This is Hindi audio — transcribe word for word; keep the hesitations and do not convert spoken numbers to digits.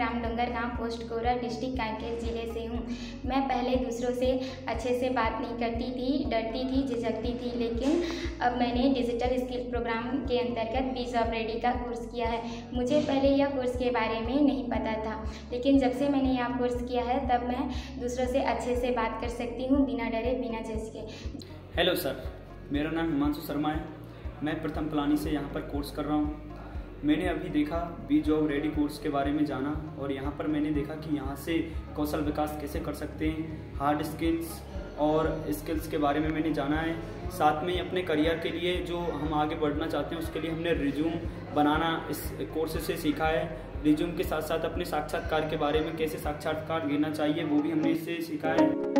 ग्राम डोंगरगांव, पोस्ट कोरल, डिस्ट्रिक्ट कांकेर जिले से हूँ। मैं पहले दूसरों से अच्छे से बात नहीं करती थी, डरती थी, झिझकती थी, लेकिन अब मैंने डिजिटल स्किल प्रोग्राम के अंतर्गत बी जॉब रेडी का कोर्स किया है। मुझे पहले यह कोर्स के बारे में नहीं पता था, लेकिन जब से मैंने यह कोर्स किया है तब मैं दूसरों से अच्छे से बात कर सकती हूँ, बिना डरे, बिना झिझके। हेलो सर, मेरा नाम हिमांशु शर्मा है। मैं प्रथम प्लानी से यहाँ पर कोर्स कर रहा हूँ। मैंने अभी देखा बी जॉब रेडी कोर्स के बारे में जाना, और यहाँ पर मैंने देखा कि यहाँ से कौशल विकास कैसे कर सकते हैं, हार्ड स्किल्स और स्किल्स के बारे में मैंने जाना है। साथ में अपने करियर के लिए जो हम आगे बढ़ना चाहते हैं उसके लिए हमने रिज्यूम बनाना इस कोर्स से सीखा है। रिज्यूम के साथ साथ अपने साक्षात्कार के बारे में कैसे साक्षात्कार देना चाहिए वो भी हमने इससे सीखा है।